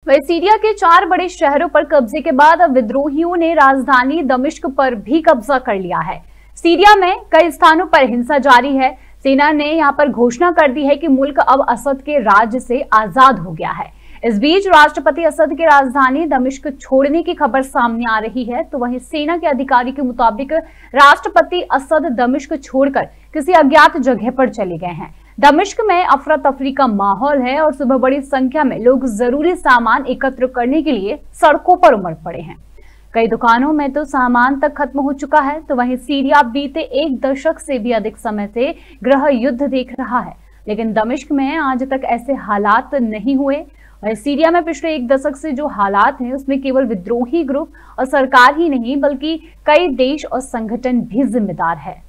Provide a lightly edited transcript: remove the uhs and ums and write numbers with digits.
वहीं सीरिया के 4 बड़े शहरों पर कब्जे के बाद अब विद्रोहियों ने राजधानी दमिश्क पर भी कब्जा कर लिया है। सीरिया में कई स्थानों पर हिंसा जारी है। सेना ने यहां पर घोषणा कर दी है कि मुल्क अब असद के राज से आजाद हो गया है। इस बीच राष्ट्रपति असद के राजधानी दमिश्क छोड़ने की खबर सामने आ रही है, तो वहीं सेना के अधिकारी के मुताबिक राष्ट्रपति असद दमिश्क छोड़कर किसी अज्ञात जगह पर चले गए हैं। दमिश्क में अफरा तफरी का माहौल है और सुबह बड़ी संख्या में लोग जरूरी सामान एकत्र करने के लिए सड़कों पर उमड़ पड़े हैं। कई दुकानों में तो सामान तक खत्म हो चुका है। तो वहीं सीरिया बीते 1 दशक से भी अधिक समय से गृह युद्ध देख रहा है, लेकिन दमिश्क में आज तक ऐसे हालात नहीं हुए। और सीरिया में पिछले 1 दशक से जो हालात हैं उसमें केवल विद्रोही ग्रुप और सरकार ही नहीं बल्कि कई देश और संगठन भी जिम्मेदार है।